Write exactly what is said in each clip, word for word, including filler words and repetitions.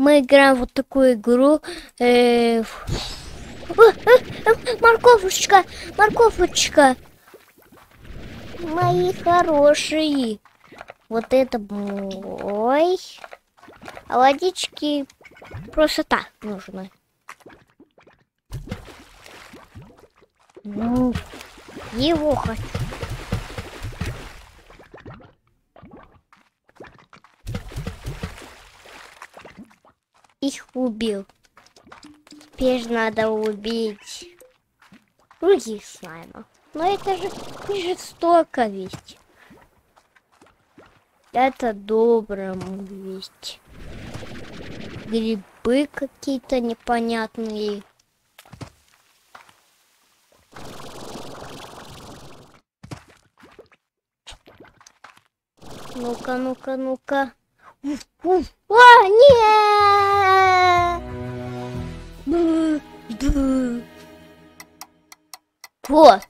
Мы играем вот такую игру. Э, э, э, морковочка, морковочка. Мои хорошие. Вот это мой. А водички просто так нужно. Ну, его хочу. Их убил. Теперь надо убить других слаймов. Но это же не жестоко ведь. Это доброму ведь. Грибы какие-то непонятные. Ну-ка, ну-ка, ну-ка. А, нет! Бу, бу. Вот.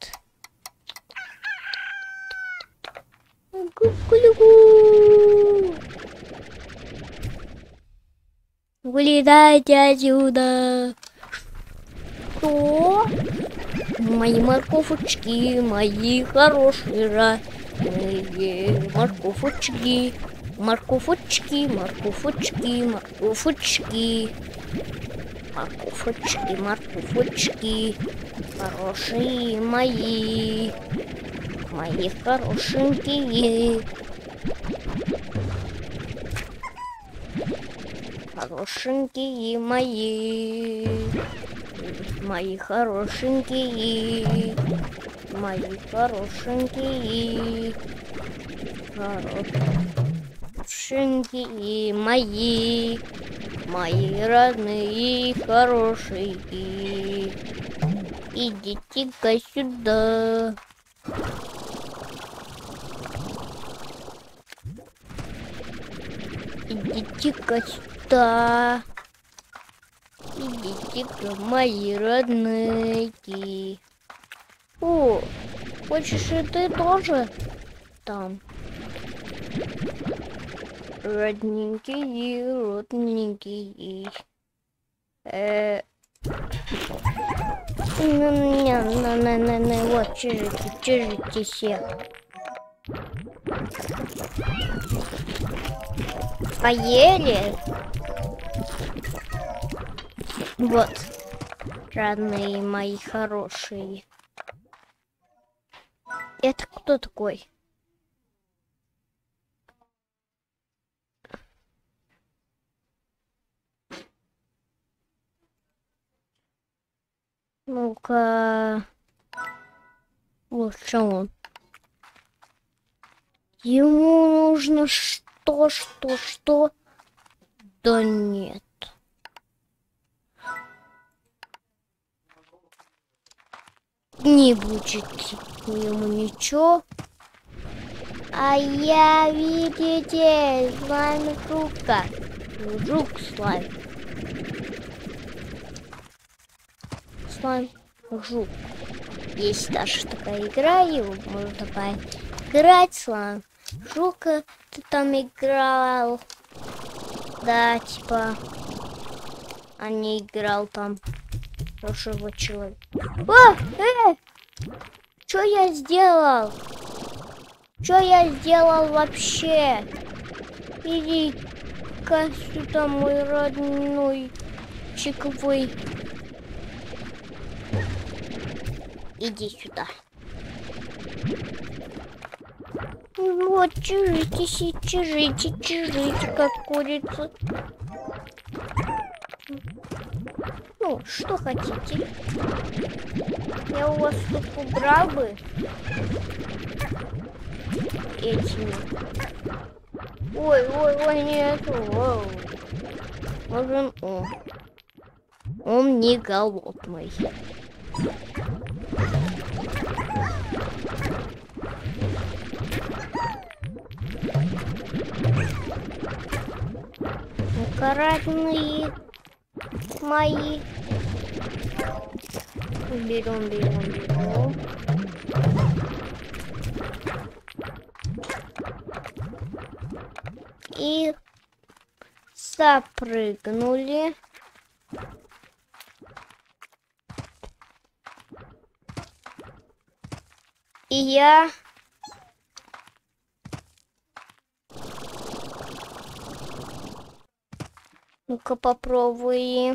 Вылезайте отсюда. Что? Мои морковочки, мои хорошие родные морковочки. Морковочки, морковочки, морковочки. Морковочки, морковочки. Хорошие мои. Мои хорошенькие. Хорошенькие мои. Мои хорошенькие. Мои хорошенькие. Хорошенькие мои. Мои родные хорошие. Идите-ка сюда. Идите-ка сюда. Идите-ка, мои родные. О, хочешь и ты тоже там? Родненькие, родненькие. Э, на-на-на-на-на-на, вот, чижите, чижите все. Поели? Вот, родные мои хорошие. Это кто такой? Ну-ка, вот что он. Ему нужно что, что, что? Да нет. Не будет ему ничего. А я, видите, слайм жука. Жук слайм. Слайм жук. Есть даже такая игра, его можно поиграть. Слайм жука, ты там играл. Да, типа, а не играл там хорошего человека. О, э! Что я сделал? Что я сделал вообще? Иди-ка сюда, мой родной чиковый. Иди сюда. Вот, чижите, чижите, чижите, как курица. Ну, что хотите? Я у вас тут убрал бы этими. Ой, ой, ой, нет. Оу. Можем, о. Он не голодный. Ну-ка, родные мои. Берем, берем, берем. И Запрыгнули. И я... Ну-ка попробуем.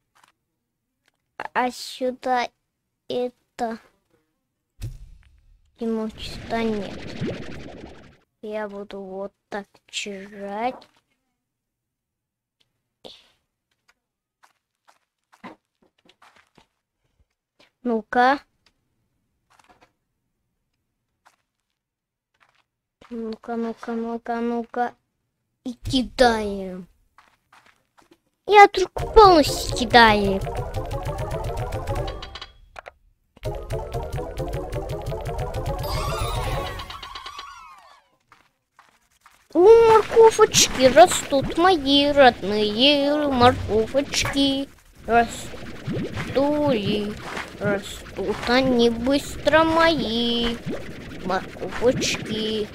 А сюда это... Ему сюда нет. Я буду вот так чирать. Ну-ка. Ну-ка, ну-ка, ну-ка, ну-ка. И кидаем. Я вдруг полностью кидаю. У морковочки растут мои родные морковочки. Растули, растут они быстро мои морковочки.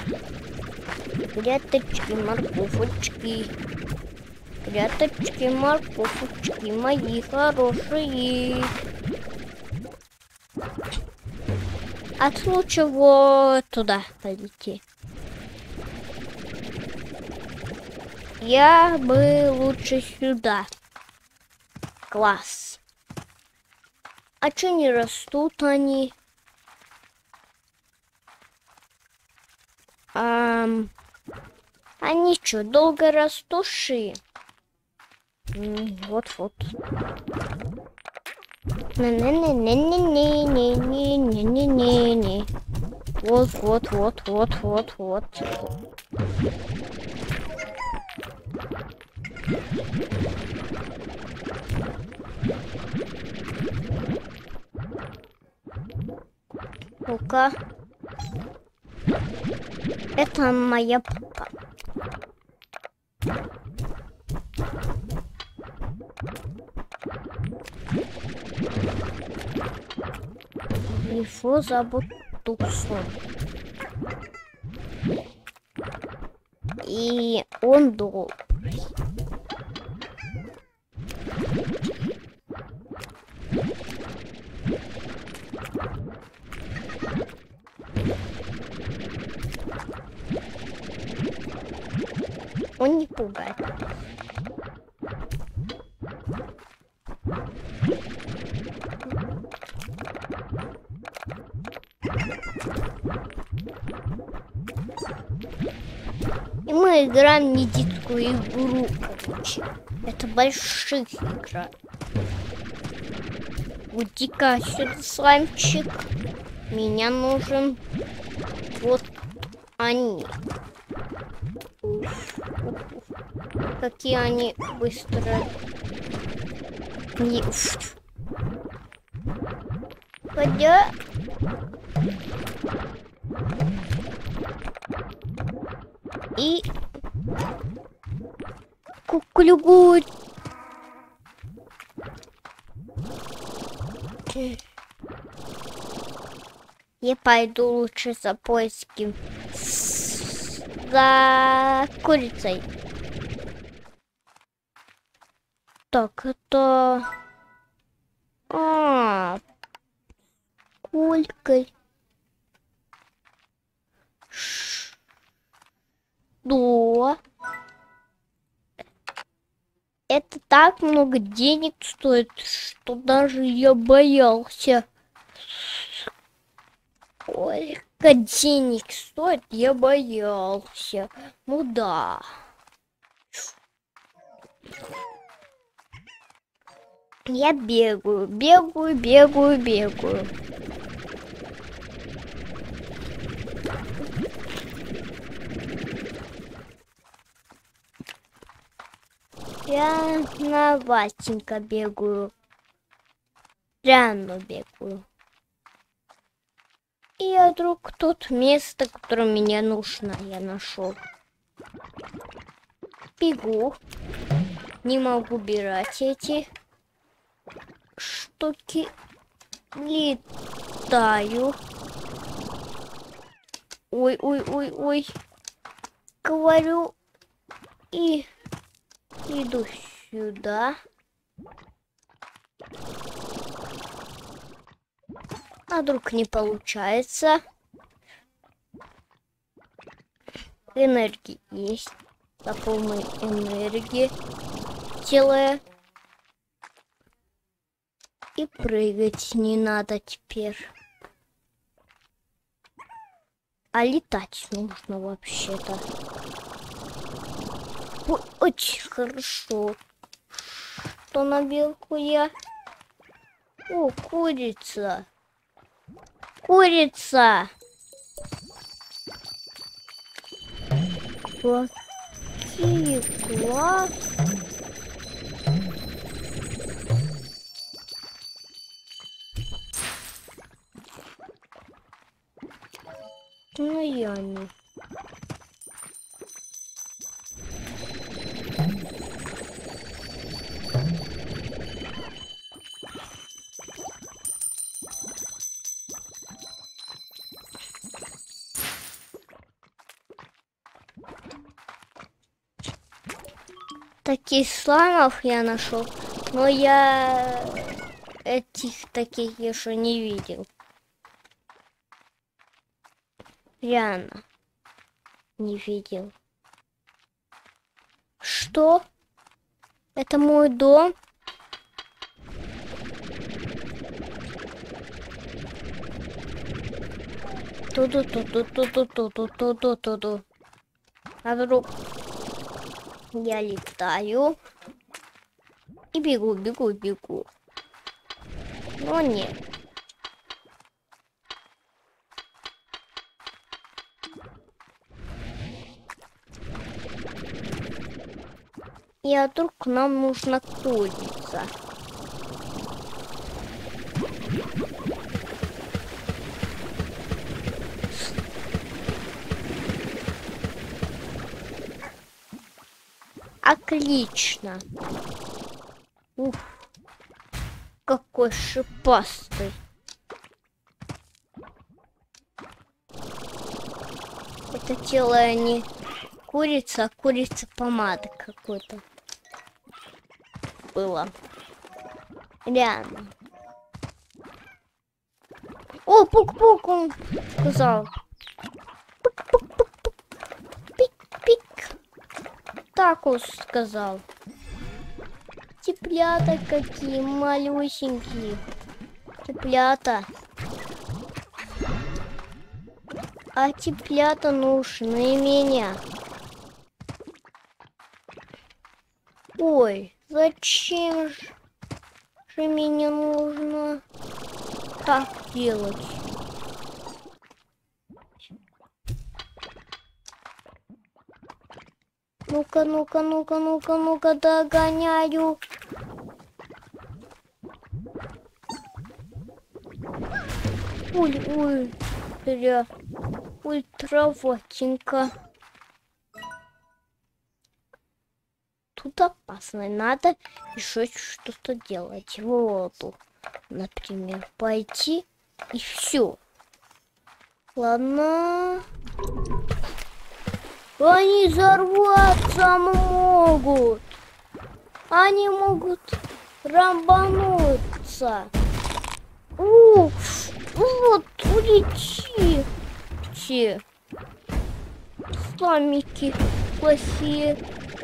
Грядочки, морковочки. Грядочки, морковочки мои хорошие. От лучше вот туда полети. Я бы лучше сюда. Класс. А чё не растут они? Ам... Они чё, долго растущие? Вот-вот. Не-не-не-не-не-не-не-не-не-не-не. Вот-вот-вот-вот-вот-вот. Ну-ка. Это моя папа. Его зовут Туксон. И он добрый. Он не пугает. И мы играем не детскую игру, короче. Это больших игра. Уйди-ка сюда, слаймчик. Меня нужен вот они. Какие они быстрые. Не... Хотя... И... Куклюгу. Я пойду лучше за поиски. За курицей. Так, это... А, сколько? Что? Это так много денег стоит, что даже я боялся. Сколько денег стоит, я боялся. Ну да. Я бегаю, бегаю, бегаю, бегаю. Я на Васенька бегаю. Рано бегаю. И я вдруг тут место, которое мне нужно, я нашел. Бегу. Не могу убирать эти штуки. Летаю. Ой, ой, ой, ой. Говорю. И Иду сюда. А вдруг не получается? Энергии есть. По полной энергии. Делая. И прыгать не надо теперь. А летать нужно вообще-то. Очень хорошо. Что на белку я? О, курица. Курица. Какие класс. Ну я не. Таких слаймов я нашел, но я этих таких еще не видел. Реально не видел. Что? Это мой дом? Ту-ду-ту-ту-ту-ту-ту-ту-ту-ту-ту. А вдруг я летаю и бегу, бегу, бегу. Но нет. И а вдруг нам нужна курица. Отлично. Ух, какой шипастый. Это тело не курица, а курица помада какой-то. Было. Реально. О, пук-пук, он сказал. Пук-пук-пук-пук. Пик-пик. Так он сказал. Цыплята какие малюсенькие. Цыплята. А цыплята нужны меня. Ой, зачем же, же мне нужно так делать? Ну-ка, ну-ка, ну-ка, ну-ка, ну-ка, догоняю. Ой, ой, зря. Ультраватенько. Тут опасно. Надо еще что-то делать. В воду, например, пойти и все. Ладно. Они взорваться могут. Они могут рамбануться. Уф, вот, улети. Все. Слаймики плохие.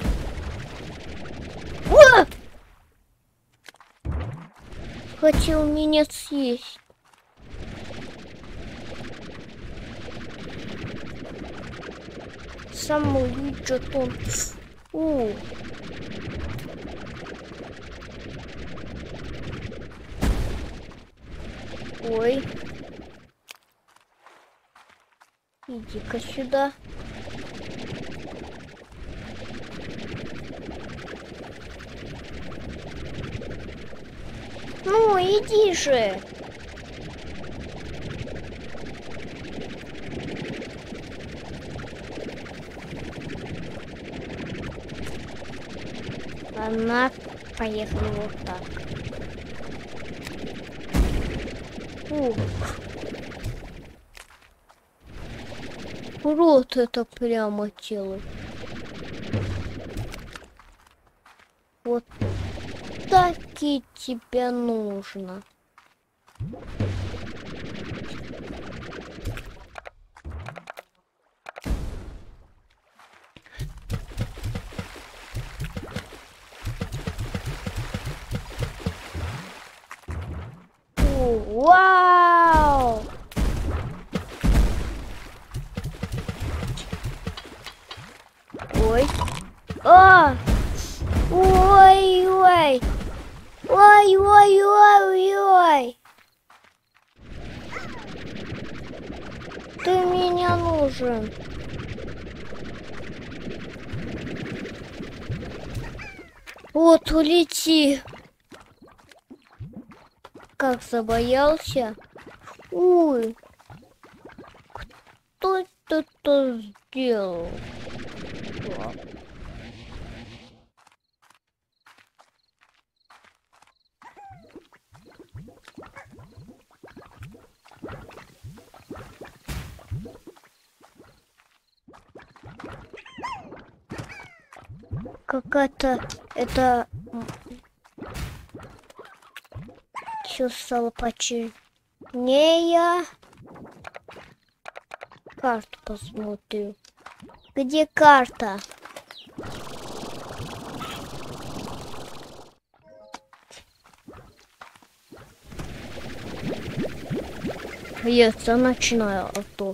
О! Хотел меня съесть. Самый видит он. О. Ой. Иди-ка сюда. Ну, иди же. Она поехала вот так. Ух. Рот это прямо тело. Вот таки тебе нужно. Вау! Ой. А! Ой-ой! Ой-ой-ой-ой! Ты мне нужен. Вот, улети. Как забоялся. Ой. Кто это сделал? Какая-то это все стало почернее. Карту посмотрю. Где карта? Я начинаю авто.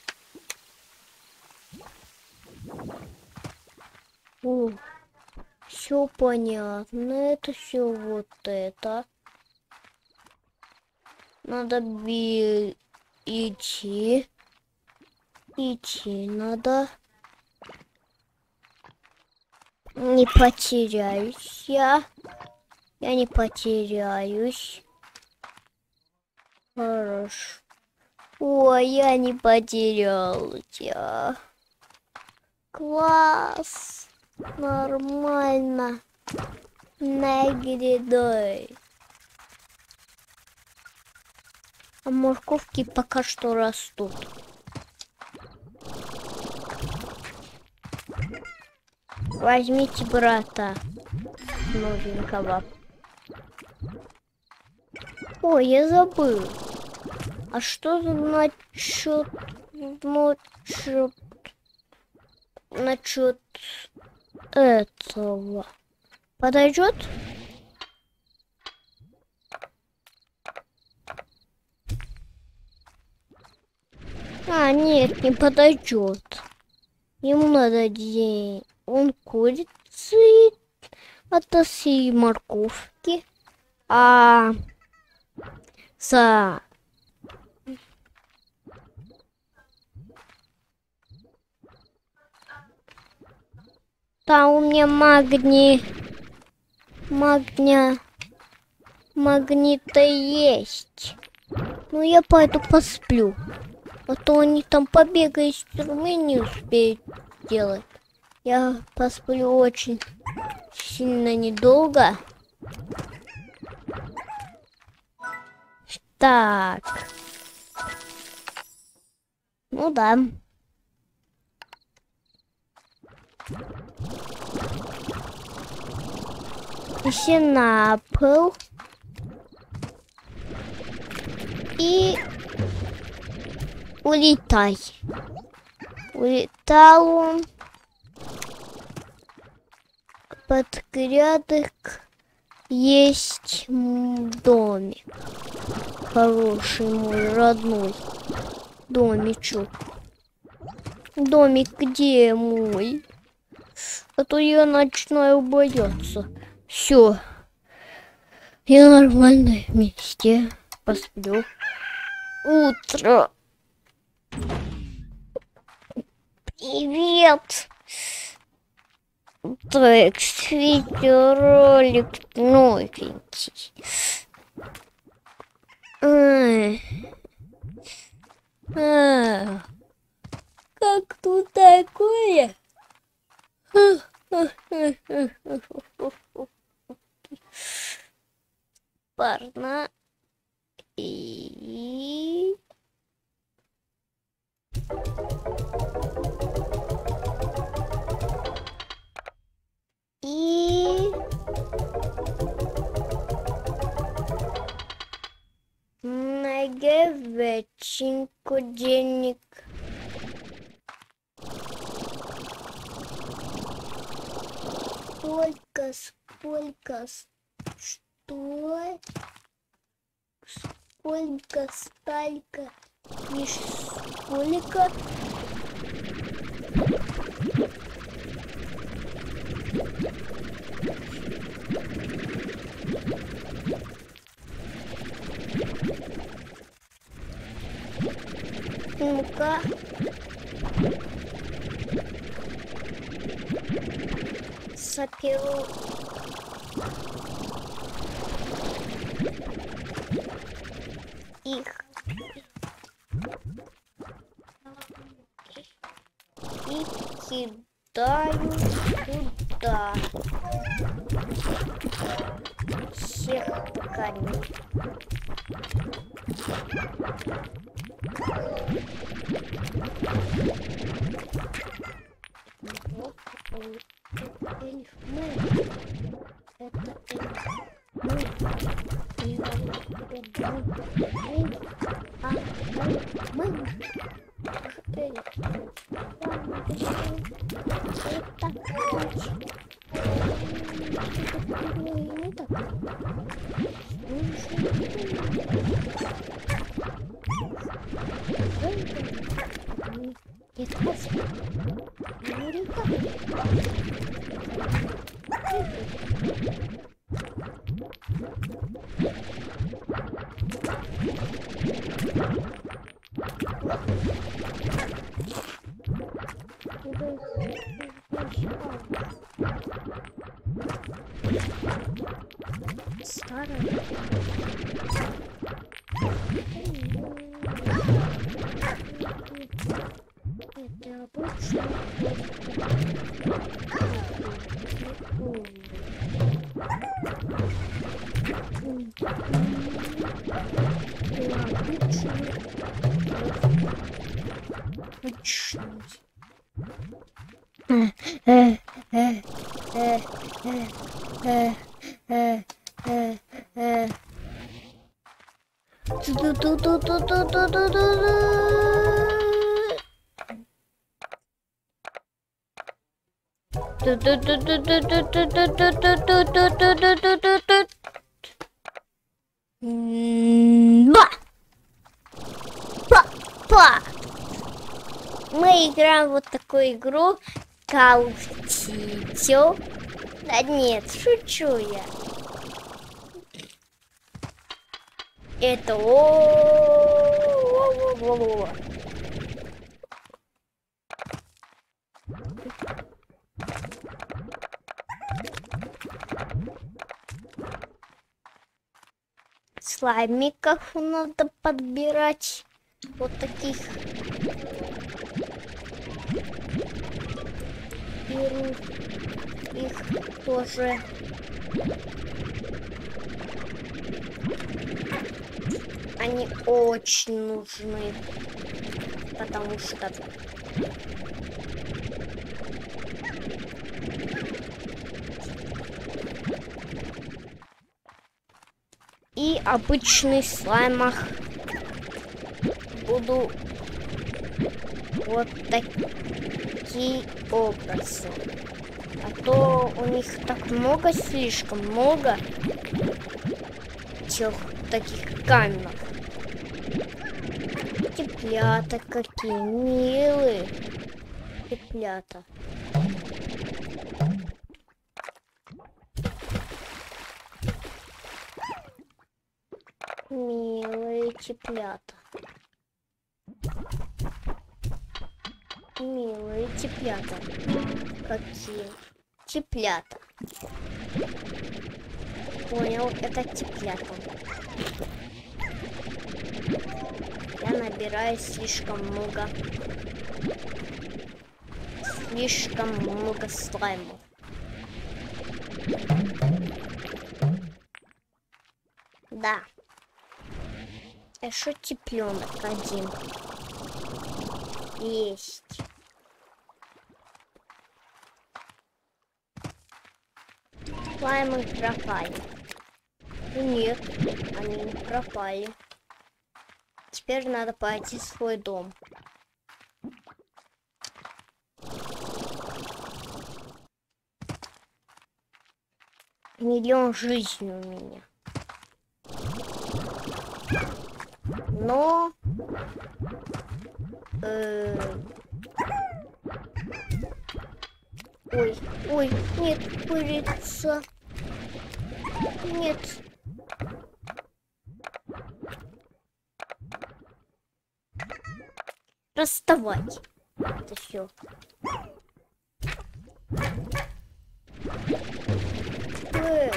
О, все понятно. Это все вот это. Надо би... идти. Идти надо. Не потеряюсь я. Я не потеряюсь. Хорошо. Ой, я не потерялся. Класс. Нормально. Наградой. А морковки пока что растут. Возьмите брата новенького. Ой, я забыл. А что насчет насчет насчет этого? Подойдет? А, нет, не подойдет. Ему надо день. Он курицы, отоси морковки, а за там у меня магний, магня, магнита есть. Ну я пойду посплю, а то они там побегают из тюрьмы, не успеют делать. Я посплю очень сильно недолго. Так. Ну да. Еще на пол. И улетай. Улетал он. Под грядок есть домик. Хороший мой родной домичок. Домик где мой? А то я начинаю бояться. Все. Я в нормальном месте. Посплю. Утро. Привет. Так, видеоролик новенький. А, а, как тут такое? Парно. И... И На ГВчинку денег. Сколько, сколько, что? Сколько, столько, не сколько? Ну-ка. Саперу. Их. И кидаю туда. Всех покорми. Вот эльф мы. Это эльф мы. И мы. А мы. Мы. Эльф. Это очень. Не так. Нет, господи. Америка. Старая. Это обычно. Э, э, э, э, э, э, э. Ба! Па-па! Мы играем вот такую игру Call of Duty. Да нет, шучу я. Это о-о-о-о-о. Слаймиков надо подбирать. Вот таких. Беру их тоже. Они очень нужны, потому что и обычный слаймах буду вот такие образы. А то у них так много, слишком много тех таких камней. Цыплята какие милые. Цыплята. Милые цыплята. Милые цыплята. Какие цыплята. Понял, это цыплята. Я набираю слишком много. Слишком много слаймов. Да. Еще цыпленок один. Есть. Слаймы пропали. Нет, они не пропали. Теперь надо пойти в свой дом. Миллион жизней у меня. Но... Э... Ой, ой, нет, курица. Нет. Расставать. Это все. Э.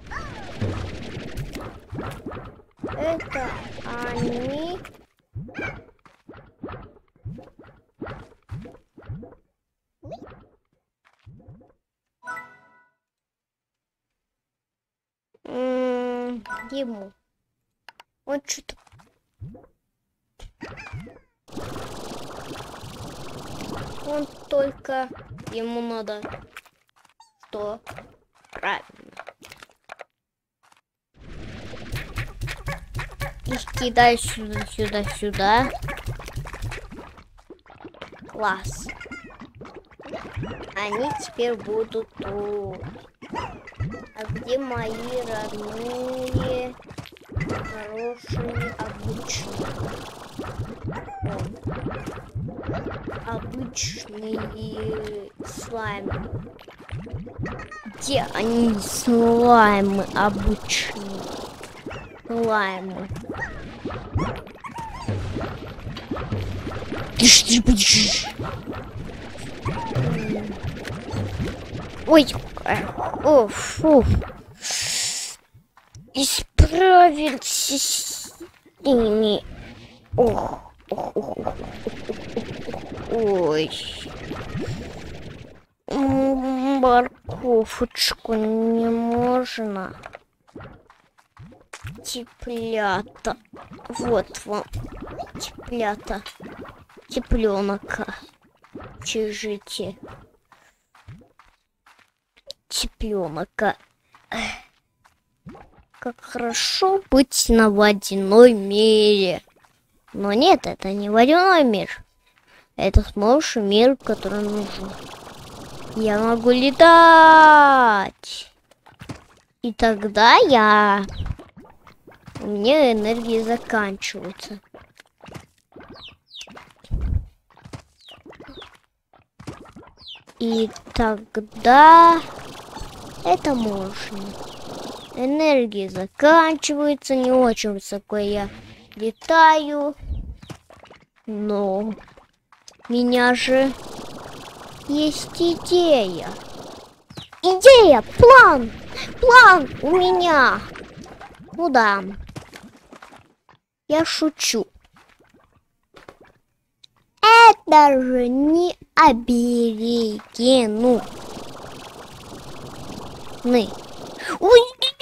Это они. М-м, ему. Он что-то. Он только ему надо что? Правильно. Их кидай сюда, сюда, сюда. Класс. Они теперь будут тут. А где мои родные, хорошие, обычные? О, обычные слаймы. Где они, слаймы обычные? Слаймы. Ой, о, фу. Исправился с ними. Ох, ох, ох, ох. Ой. Морковочку не можно. Теплята. Вот вам. Теплята. Тепленка. Чижите. Тепленка. Как хорошо быть на водяной мире. Но нет, это не водяной мир. Это хороший мир, который нужен. Я могу летать. И тогда я... У меня энергия заканчивается. И тогда... Это можно. Энергия заканчивается. Не очень высоко я летаю. Но... Меня же... Есть идея. Идея! План! План у меня! Ну да. Я шучу. Это же не аберегену. Ны. Ой.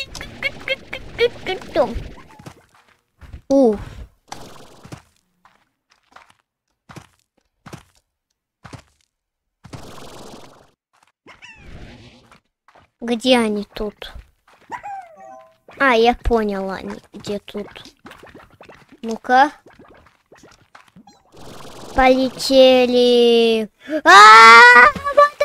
Уф. Где они тут? А, я поняла, они где тут. Ну-ка. Полетели. А-а-а!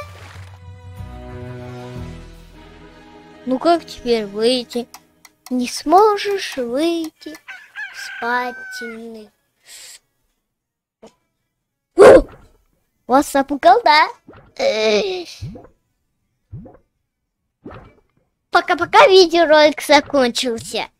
Ну как теперь выйти? Не сможешь выйти. Спательный. Вас запугал, да? Пока-пока, видеоролик закончился.